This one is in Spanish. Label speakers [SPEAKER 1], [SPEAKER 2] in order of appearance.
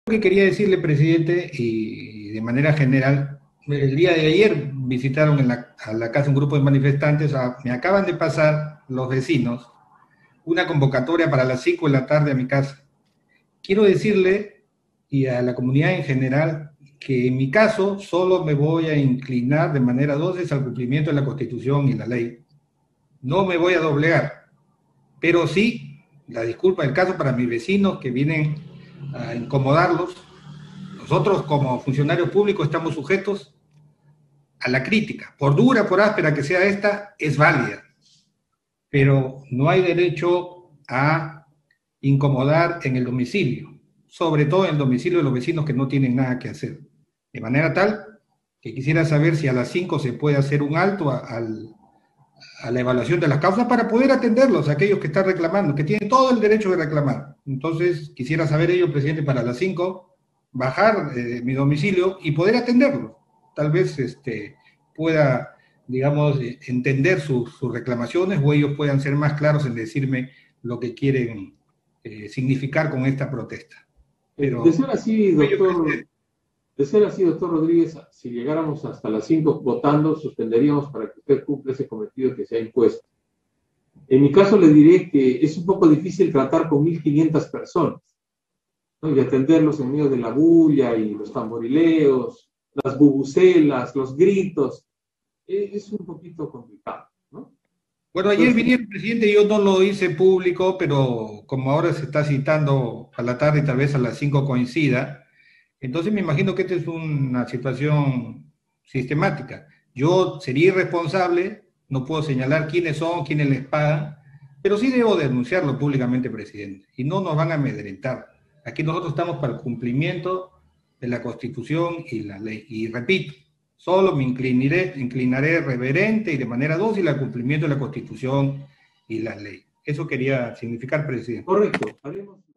[SPEAKER 1] Que quería decirle, presidente, y de manera general, el día de ayer visitaron a la casa un grupo de manifestantes, me acaban de pasar los vecinos una convocatoria para las 5 de la tarde a mi casa. Quiero decirle, y a la comunidad en general, que en mi caso solo me voy a inclinar de manera dosis al cumplimiento de la Constitución y la ley. No me voy a doblegar, pero sí, la disculpa del caso para mis vecinos que vienen a incomodarlos. Nosotros como funcionarios públicos estamos sujetos a la crítica, por dura, por áspera que sea esta, es válida, pero no hay derecho a incomodar en el domicilio, sobre todo en el domicilio de los vecinos que no tienen nada que hacer. De manera tal que quisiera saber si a las 5 se puede hacer un alto a la evaluación de las causas para poder atenderlos, a aquellos que están reclamando, que tienen todo el derecho de reclamar. Entonces, quisiera saber ello, presidente, para las 5 bajar mi domicilio y poder atenderlos. Tal vez pueda, digamos, entender sus reclamaciones o ellos puedan ser más claros en decirme lo que quieren significar con esta protesta.
[SPEAKER 2] De
[SPEAKER 1] Pero,
[SPEAKER 2] ser así, doctor, de ser así, doctor Rodríguez, si llegáramos hasta las 5 votando, suspenderíamos para que usted cumpla ese cometido que se ha impuesto. En mi caso le diré que es un poco difícil tratar con 1.500 personas, ¿no? Y atenderlos en medio de la bulla y los tamborileos, las bubucelas, los gritos. Es un poquito complicado, ¿no?
[SPEAKER 1] bueno, ayer
[SPEAKER 2] Entonces,
[SPEAKER 1] vinieron, presidente, yo no lo hice público, pero como ahora se está citando a la tarde y tal vez a las 5 coincida, entonces me imagino que esta es una situación sistemática. Yo sería irresponsable, no puedo señalar quiénes son, quiénes les pagan, pero sí debo denunciarlo públicamente, presidente, y no nos van a amedrentar. Aquí nosotros estamos para el cumplimiento de la Constitución y la ley. Y repito, solo inclinaré reverente y de manera dócil al cumplimiento de la Constitución y la ley. Eso quería significar, presidente.
[SPEAKER 2] correcto, haremos